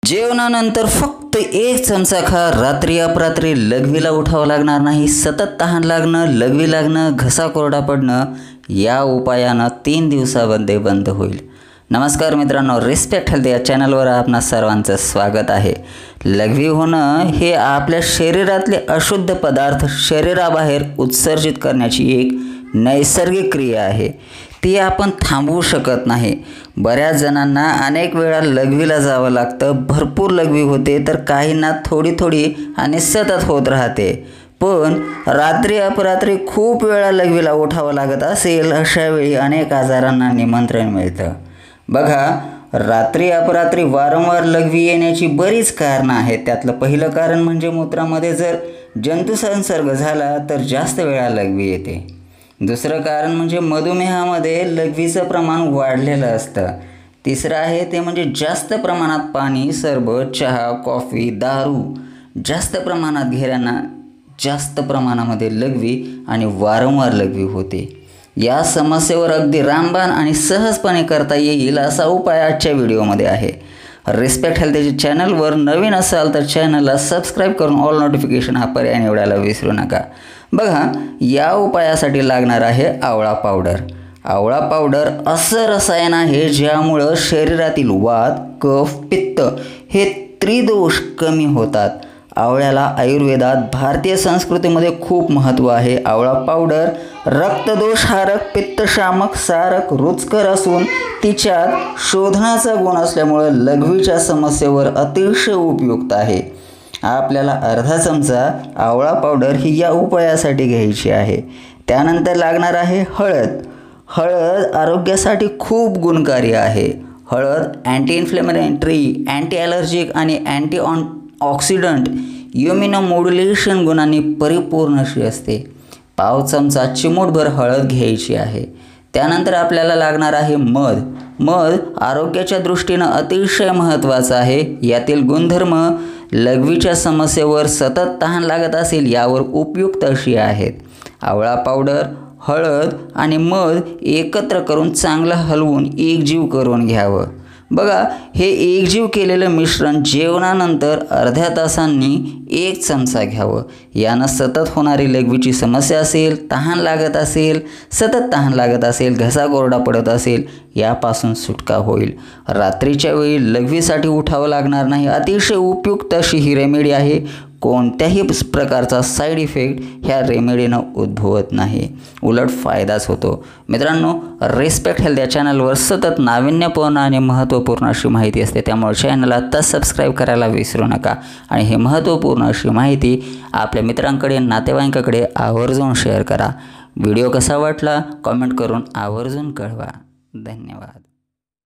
जेवणानंतर फक्त एक चमचा खा. रात्री अपरात्री लघवीला उठावं लागणार नाही. सतत तहान लागणं, लघवी लागणं, घसा कोरडा पडणं या उपायानं 3 दिवसामध्ये बंद होईल. नमस्कार मित्रांनो, रिस्पेक्ट हेल्थ या चॅनलवर आपणा सर्वांचं स्वागत आहे. लघवी होणं हे आपल्या शरीरातले अशुद्ध पदार्थ शरीराबाहेर उत्सर्जित करण्याची एक नैसर्गिक क्रिया आहे. ती आपण थांबवू शकत नाही. बऱ्याच जणांना अनेक वेळा लघवीला जावं लागतं. भरपूर लघवी होते तर काहींना थोडी थोडी आणि सतत होत राहते. पण रात्री अपरात्री खूप वेळा लघवीला उठावं लागत असेल, अशा वेळी अनेक आजारांना निमंत्रण मिळतं. बघा, रात्री अपरात्री वारंवार लघवी येण्याची बरीच कारणं आहेत. त्यातलं पहिलं कारण म्हणजे मूत्रामध्ये जर जंतुसंसर्ग झाला तर जास्त वेळा लघवी येते. दुसरं कारण म्हणजे मधुमेहामध्ये लघवीचं प्रमाण वाढलेलं असतं. तिसरं आहे ते म्हणजे जास्त प्रमाणात पाणी, सरबत, चहा, कॉफी, दारू जास्त प्रमाणात घेण्यानं जास्त प्रमाणामध्ये लघवी आणि वारंवार लघवी होते. या समस्येवर अगदी रामबाण आणि सहजपणे करता येईल असा उपाय आजच्या व्हिडिओमध्ये आहे. रिस्पेक्ट हेल्थ चॅनलवर नवीन असाल तर चॅनलला सबस्क्राईब करून ऑल नोटिफिकेशन हा पर्याय निवडायला विसरू नका. बघा, या उपायासाठी लागणार आहे आवळा पावडर. आवळा पावडर असं रसायन आहे ज्यामुळं शरीरातील वात, कफ, पित्त हे त्रिदोष कमी होतात. आवळ्याला आयुर्वेदात, भारतीय संस्कृतीमध्ये खूप महत्त्व आहे. आवळा पावडर रक्तदोषहारक, पित्तशामक, सारक, रुचकर असून तिच्यात शोधण्याचा गुण असल्यामुळं लघवीच्या समस्येवर अतिशय उपयुक्त आहे. आपल्याला अर्धा चमचा आवळा पावडर ही या उपायासाठी घ्यायची आहे. त्यानंतर लागणार आहे हळद. हळद आरोग्यासाठी खूप गुणकारी आहे. हळद अँटी इन्फ्लेमेटरी, अँटी ॲलर्जिक आणि अँटी ऑक्सिडंट, इम्युनोमॉड्युलेशन गुणांनी परिपूर्ण अशी असते. पाव चमचा चिमूटभर हळद घ्यायची आहे. त्यानंतर आपल्याला लागणार आहे मध. मध आरोग्याच्या दृष्टीनं अतिशय महत्त्वाचं आहे. यातील गुणधर्म लघवीच्या समस्येवर सतत तहान लागत असेल यावर उपयुक्त अशी आहेत. आवळा पावडर, हळद आणि मध एकत्र करून चांगलं हलवून एकजीव करून घ्यावं. बघा, हे एकजीव केलेलं मिश्रण जेवणानंतर अर्ध्या तासांनी 1 चमचा घ्यावं. यानं सतत होणारी लघवीची समस्या असेल, तहान लागत असेल, सतत तहान लागत असेल, घसा कोरडा पडत असेल यापासून सुटका होईल. रात्रीच्या वेळी लघवीसाठी उठावं लागणार नाही. अतिशय उपयुक्त अशी ही रेमेडी आहे. कोणत्याही प्रकारचा साईड इफेक्ट ह्या रेमेडीनं उद्भवत नाही, उलट फायदाच होतो. मित्रांनो, रिस्पेक्ट हेल्थ या चॅनलवर सतत नाविन्यपूर्ण आणि महत्त्वपूर्ण अशी माहिती असते. त्यामुळे चॅनलला आता सबस्क्राईब करायला विसरू नका आणि ही महत्त्वपूर्ण अशी माहिती आपल्या मित्रांकडे, नातेवाईकांकडे आवर्जून शेअर करा. व्हिडिओ कसा वाटला कॉमेंट करून आवर्जून कळवा. धन्यवाद.